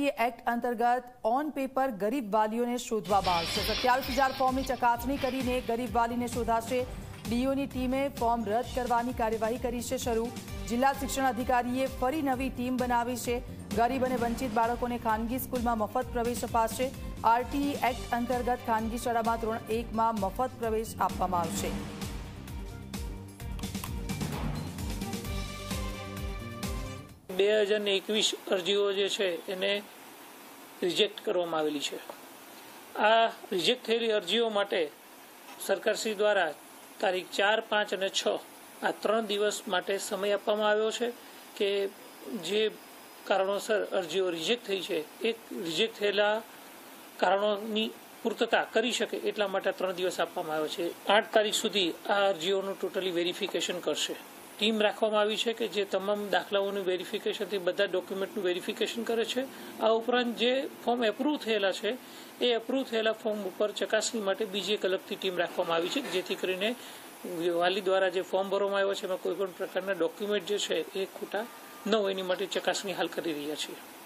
RTA act અંતર્ગત on paper ગરીબ વાલીઓને શોધવામાં આવશે। 27,000 ફોર્મની ચકાસણી કરીને ગરીબ વાલીને શોધાશે। ડીઓની ટીમે ફોર્મ રદ કરવાની કાર્યવાહી કરી છે શરૂ। જિલ્લા શિક્ષણ અધિકારીએ ફરી નવી ટીમ બનાવી છે। ગરીબ અને વંચિત બાળકોને ખાનગી સ્કૂલમાં મફત પ્રવેશ અપાશે। આરટીએ એક્ટ અંતર્ગત ખાનગી શાળામાં ધોરણ 1માં મફત પ્રવેશ આપવામાં આવશે। અરજીઓ જે છે એને રિજેક્ટ કરવામાં આવેલી છે। આ રિજેક્ટ થયેલી અરજીઓ માટે સરકારશ્રી દ્વારા તારીખ 4, 5 અને 6 આ 3 દિવસ માટે સમય આપવામાં આવ્યો છે કે જે કારણોસર અરજીઓ રિજેક્ટ થઈ છે એ રિજેક્ટ થયેલા કારણોની પૂર્તતા કરી શકે એટલા માટે 3 દિવસ આપવામાં આવ્યો છે। 8 તારીખ સુધી આ અરજીઓનું ટોટલી વેરિફિકેશન કરશે। ટીમ રાખવામાં આવી છે કે જે તમામ દાખલાઓનું વેરિફિકેશનથી બધા ડોક્યુમેન્ટનું વેરિફિકેશન કરે છે। આ ઉપરાંત જે ફોર્મ એપ્રૂવ થયેલા છે એ એપ્રૂવ થયેલા ફોર્મ ઉપર ચકાસણી માટે બીજી એક અલગથી ટીમ રાખવામાં આવી છે જેથી કરીને વાલી દ્વારા જે ફોર્મ ભરવામાં આવ્યો છે એમાં કોઈ પણ પ્રકારના ડોક્યુમેન્ટ જે છે એ ખોટા ન હોય એની માટે ચકાસણી હાલ કરી રહ્યા છીએ।